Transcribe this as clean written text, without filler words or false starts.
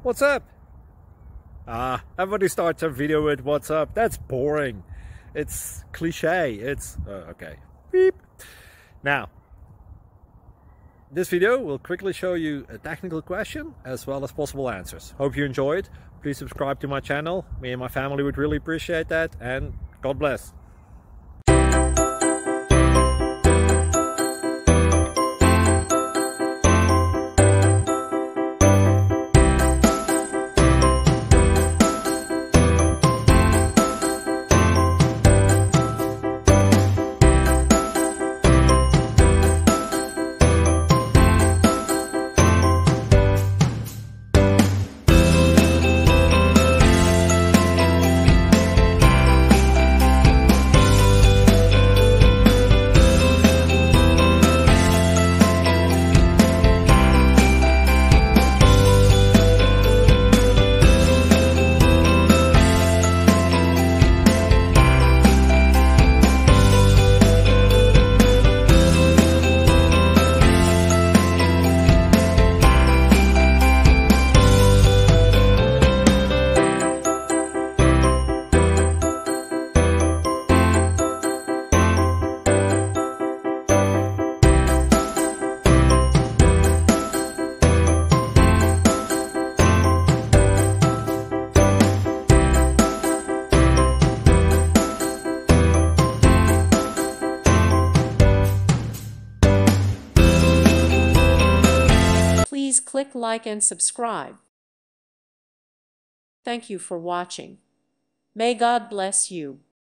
What's up? Everybody starts a video with what's up. That's boring. It's cliche. It's okay. Beep. Now, this video will quickly show you a technical question as well as possible answers. Hope you enjoyed. Please subscribe to my channel. Me and my family would really appreciate that, and God bless. Please click like and subscribe. Thank you for watching. May God bless you.